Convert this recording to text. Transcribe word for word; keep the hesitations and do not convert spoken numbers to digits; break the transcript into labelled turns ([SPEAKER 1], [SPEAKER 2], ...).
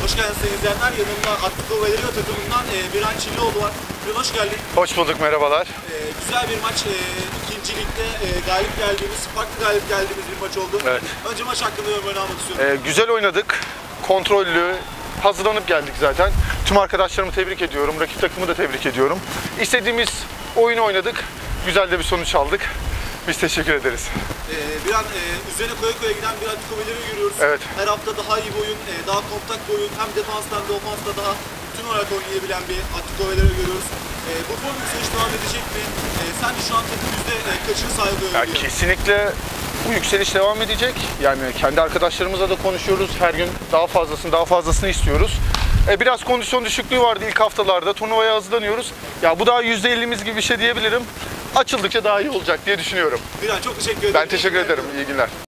[SPEAKER 1] Hoş geldiniz sayın izleyenler. Yanımda Atletico Valerio takımından e, Biran Çillioğlu var. Biran hoş geldin.
[SPEAKER 2] Hoş bulduk, merhabalar.
[SPEAKER 1] E, güzel bir maç. E, ikinci ligde e, galip geldiğimiz, farklı galip geldiğimiz bir maç oldu.
[SPEAKER 2] Evet.
[SPEAKER 1] Önce maç hakkında yorumlarını almak istiyorum.
[SPEAKER 2] Ee, güzel oynadık, kontrollü, hazırlanıp geldik zaten. Tüm arkadaşlarımı tebrik ediyorum, rakip takımı da tebrik ediyorum. İstediğimiz oyunu oynadık, güzel de bir sonuç aldık. Biz teşekkür ederiz.
[SPEAKER 1] Ee, bir an e, üzerine koya koya giden bir Atletico Valerio görüyoruz.
[SPEAKER 2] Evet.
[SPEAKER 1] Her hafta daha iyi bir oyun, e, daha kompakt bir oyun, hem defanstan da ofanstan daha bütün olarak oynayabilen bir Atletico Valerio görüyoruz. E, bu form yükseliş devam edecek mi? E, sence şu an takım yüzde e, kaçını sahip
[SPEAKER 2] Ya,
[SPEAKER 1] oluyor?
[SPEAKER 2] kesinlikle bu yükseliş devam edecek. Yani kendi arkadaşlarımızla da konuşuyoruz. Her gün daha fazlasını, daha fazlasını istiyoruz. E, biraz kondisyon düşüklüğü vardı ilk haftalarda. Turnuvaya hazırlanıyoruz. Ya bu daha yüzde ellimiz gibi bir şey diyebilirim. Açıldıkça daha iyi olacak diye düşünüyorum.
[SPEAKER 1] Bir an çok teşekkür ederim.
[SPEAKER 2] Ben teşekkür ederim. İyi günler.